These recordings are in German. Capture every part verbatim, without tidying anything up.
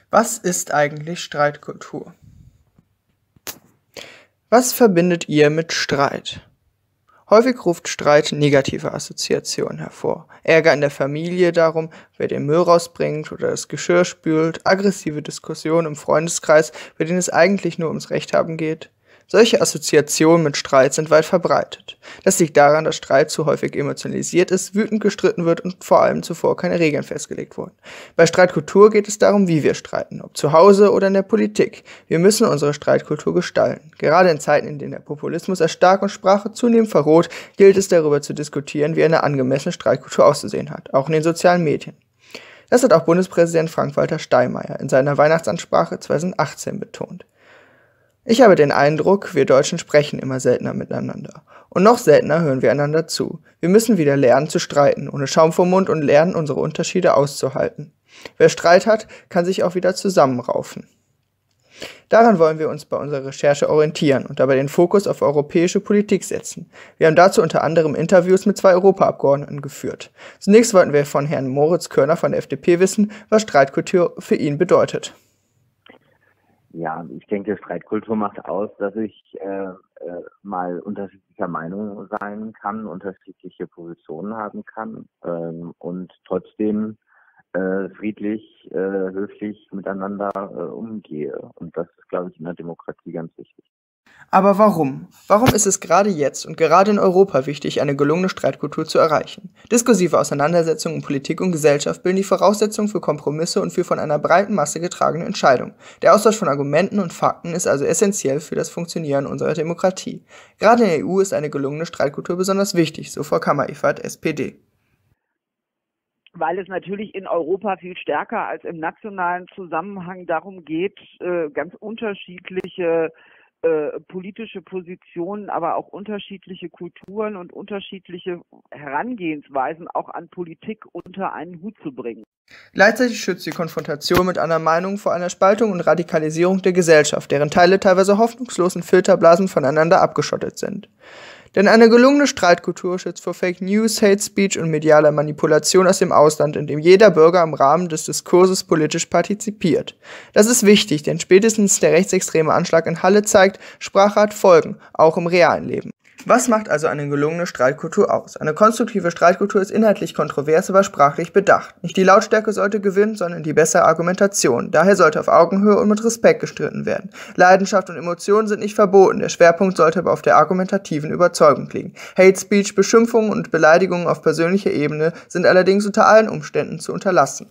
Was ist eigentlich Streitkultur? Was verbindet ihr mit Streit? Häufig ruft Streit negative Assoziationen hervor. Ärger in der Familie darum, wer den Müll rausbringt oder das Geschirr spült, aggressive Diskussionen im Freundeskreis, bei denen es eigentlich nur ums Recht haben geht. Solche Assoziationen mit Streit sind weit verbreitet. Das liegt daran, dass Streit zu häufig emotionalisiert ist, wütend gestritten wird und vor allem zuvor keine Regeln festgelegt wurden. Bei Streitkultur geht es darum, wie wir streiten, ob zu Hause oder in der Politik. Wir müssen unsere Streitkultur gestalten. Gerade in Zeiten, in denen der Populismus erstarkt und Sprache zunehmend verroht, gilt es darüber zu diskutieren, wie eine angemessene Streitkultur auszusehen hat, auch in den sozialen Medien. Das hat auch Bundespräsident Frank-Walter Steinmeier in seiner Weihnachtsansprache zweitausendachtzehn betont. Ich habe den Eindruck, wir Deutschen sprechen immer seltener miteinander. Und noch seltener hören wir einander zu. Wir müssen wieder lernen zu streiten, ohne Schaum vom Mund und lernen, unsere Unterschiede auszuhalten. Wer Streit hat, kann sich auch wieder zusammenraufen. Daran wollen wir uns bei unserer Recherche orientieren und dabei den Fokus auf europäische Politik setzen. Wir haben dazu unter anderem Interviews mit zwei Europaabgeordneten geführt. Zunächst wollten wir von Herrn Moritz Körner von der F D P wissen, was Streitkultur für ihn bedeutet. Ja, ich denke, Streitkultur macht aus, dass ich äh, äh, mal unterschiedlicher Meinung sein kann, unterschiedliche Positionen haben kann ähm, und trotzdem äh, friedlich, äh, höflich miteinander äh, umgehe. Und das ist, glaube ich, in der Demokratie ganz wichtig. Aber warum? Warum ist es gerade jetzt und gerade in Europa wichtig, eine gelungene Streitkultur zu erreichen? Diskursive Auseinandersetzungen in Politik und Gesellschaft bilden die Voraussetzungen für Kompromisse und für von einer breiten Masse getragene Entscheidungen. Der Austausch von Argumenten und Fakten ist also essentiell für das Funktionieren unserer Demokratie. Gerade in der E U ist eine gelungene Streitkultur besonders wichtig, so Frau Kammer-Ewald, S P D. Weil es natürlich in Europa viel stärker als im nationalen Zusammenhang darum geht, ganz unterschiedliche Äh, politische Positionen, aber auch unterschiedliche Kulturen und unterschiedliche Herangehensweisen auch an Politik unter einen Hut zu bringen. Gleichzeitig schützt die Konfrontation mit anderen Meinungen vor einer Spaltung und Radikalisierung der Gesellschaft, deren Teile teilweise hoffnungslos in Filterblasen voneinander abgeschottet sind. Denn eine gelungene Streitkultur schützt vor Fake News, Hate Speech und medialer Manipulation aus dem Ausland, in dem jeder Bürger im Rahmen des Diskurses politisch partizipiert. Das ist wichtig, denn spätestens der rechtsextreme Anschlag in Halle zeigt, Sprache hat Folgen, auch im realen Leben. Was macht also eine gelungene Streitkultur aus? Eine konstruktive Streitkultur ist inhaltlich kontrovers, aber sprachlich bedacht. Nicht die Lautstärke sollte gewinnen, sondern die bessere Argumentation. Daher sollte auf Augenhöhe und mit Respekt gestritten werden. Leidenschaft und Emotionen sind nicht verboten, der Schwerpunkt sollte aber auf der argumentativen Überzeugung liegen. Hate Speech, Beschimpfungen und Beleidigungen auf persönlicher Ebene sind allerdings unter allen Umständen zu unterlassen.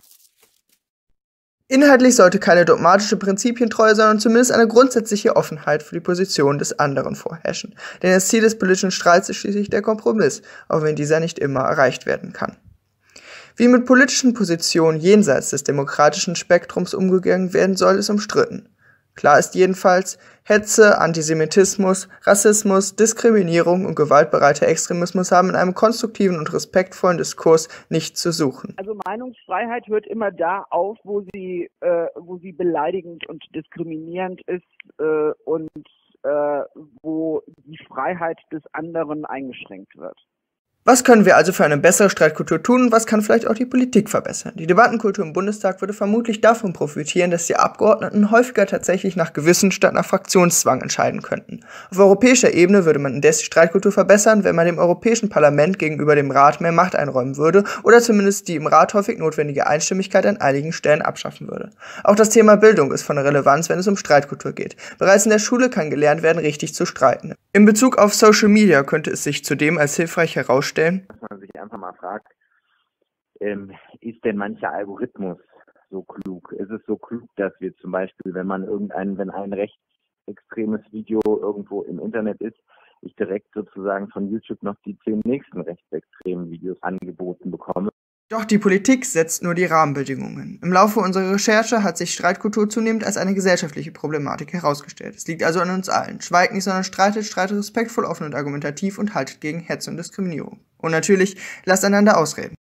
Inhaltlich sollte keine dogmatische Prinzipientreue, sondern zumindest eine grundsätzliche Offenheit für die Position des anderen vorherrschen. Denn das Ziel des politischen Streits ist schließlich der Kompromiss, auch wenn dieser nicht immer erreicht werden kann. Wie mit politischen Positionen jenseits des demokratischen Spektrums umgegangen werden soll, ist umstritten. Klar ist jedenfalls, Hetze, Antisemitismus, Rassismus, Diskriminierung und gewaltbereiter Extremismus haben in einem konstruktiven und respektvollen Diskurs nichts zu suchen. Also Meinungsfreiheit hört immer da auf, wo sie, äh, wo sie beleidigend und diskriminierend ist äh, und äh, wo die Freiheit des anderen eingeschränkt wird. Was können wir also für eine bessere Streitkultur tun und was kann vielleicht auch die Politik verbessern? Die Debattenkultur im Bundestag würde vermutlich davon profitieren, dass die Abgeordneten häufiger tatsächlich nach Gewissen statt nach Fraktionszwang entscheiden könnten. Auf europäischer Ebene würde man indes die Streitkultur verbessern, wenn man dem Europäischen Parlament gegenüber dem Rat mehr Macht einräumen würde oder zumindest die im Rat häufig notwendige Einstimmigkeit an einigen Stellen abschaffen würde. Auch das Thema Bildung ist von Relevanz, wenn es um Streitkultur geht. Bereits in der Schule kann gelernt werden, richtig zu streiten. In Bezug auf Social Media könnte es sich zudem als hilfreich herausstellen, dass man sich einfach mal fragt, ähm, ist denn mancher Algorithmus so klug? Ist es so klug, dass wir zum Beispiel, wenn man irgendein, wenn ein rechtsextremes Video irgendwo im Internet ist, ich direkt sozusagen von YouTube noch die zehn nächsten rechtsextremen Videos angeboten bekomme? Doch die Politik setzt nur die Rahmenbedingungen. Im Laufe unserer Recherche hat sich Streitkultur zunehmend als eine gesellschaftliche Problematik herausgestellt. Es liegt also an uns allen. Schweigt nicht, sondern streitet, streitet respektvoll, offen und argumentativ und haltet gegen Hetze und Diskriminierung. Und natürlich, lasst einander ausreden.